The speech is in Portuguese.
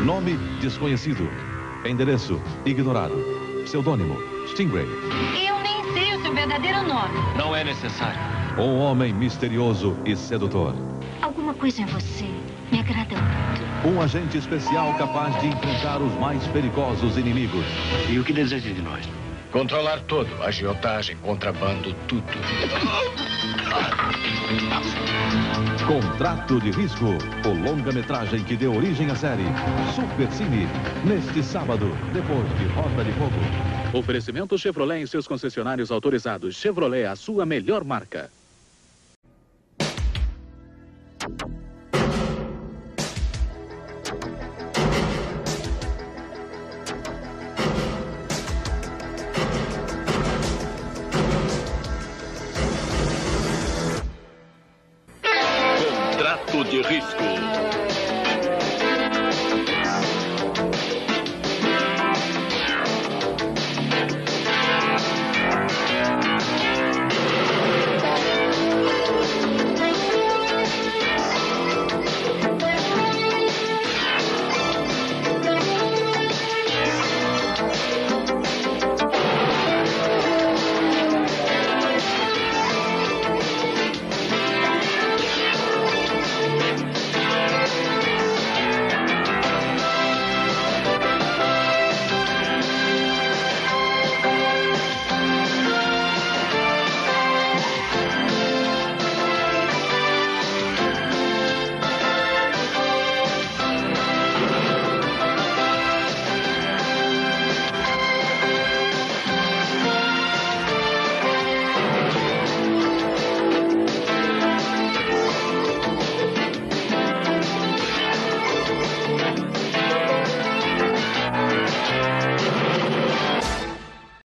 Nome desconhecido. Endereço ignorado. Pseudônimo Stingray. Eu nem sei o seu verdadeiro nome. Não é necessário. Um homem misterioso e sedutor. Alguma coisa em você me agrada muito. Um agente especial capaz de enfrentar os mais perigosos inimigos. E o que deseja de nós? Controlar tudo. Agiotagem, contrabando, tudo. Contrato de Risco. O longa-metragem que deu origem à série Supercine. Neste sábado, depois de Rota de Fogo. Oferecimento Chevrolet em seus concessionários autorizados. Chevrolet, a sua melhor marca.